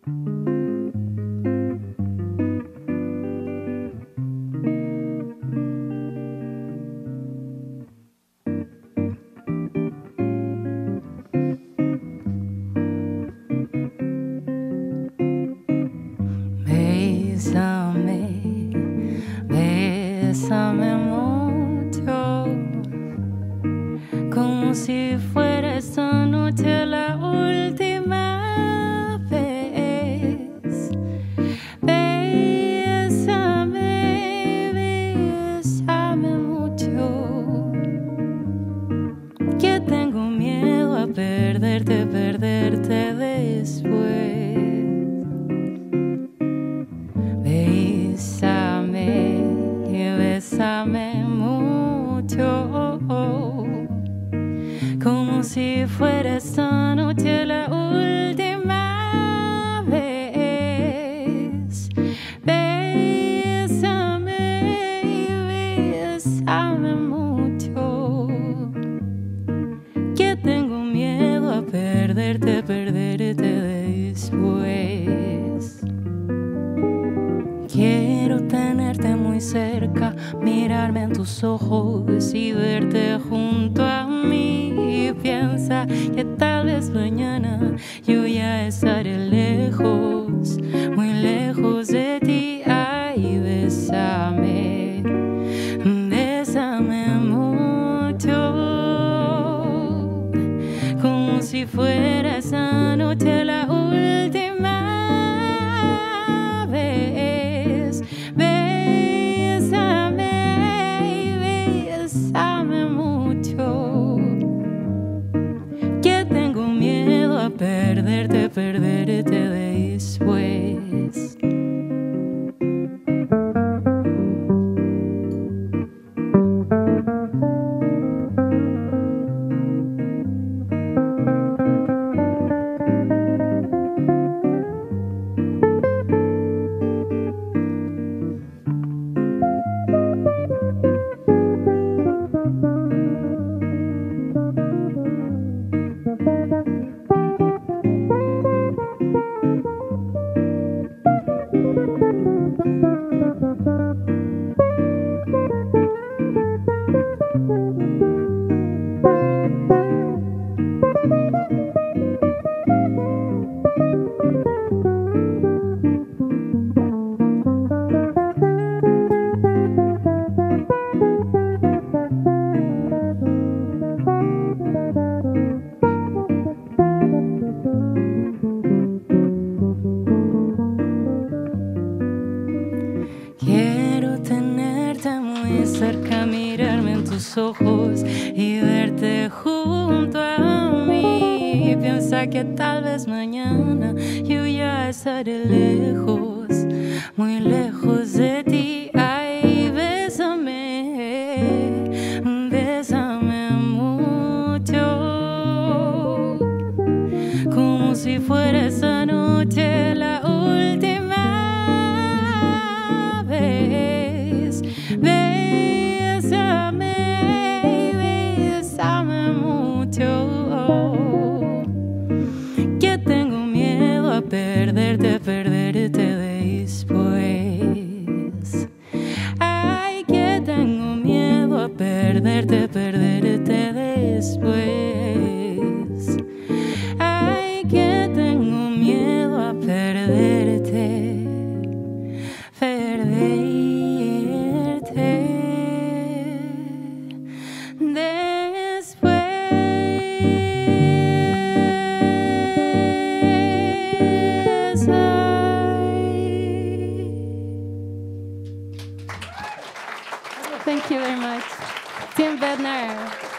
Bésame mucho, como si fuera esta noche la última vez. Bésame, bésame mucho, que tengo miedo a perderte, perderte después. Bésame mucho, como si fuera esta noche la última vez. Bésame, bésame mucho, que tengo miedo a perderte, perderte después. Quiero tenerte muy cerca, mirarme en tus ojos y verte junto a mí. Y piensa que tal vez mañana yo ya estaré lejos, muy lejos de ti. Ay, bésame, bésame mucho, como si fuera esa noche la última vez. Bésame mucho, que tengo miedo a perderte, perderte después. Quiero tenerte muy cerca, mirarme en tus ojos y verte junto a mí. Piensa que tal vez mañana yo ya estaré lejos, muy lejos de ti. Ay, bésame, bésame mucho, como si fuera esa noche la última vez. Bésame, bésame mucho, que tengo miedo a perderte, perderte después. Ay, que tengo miedo a perderte, perderte después. Ay, que tengo miedo a perderte, perderte después. Thank you very much. Team Bedner.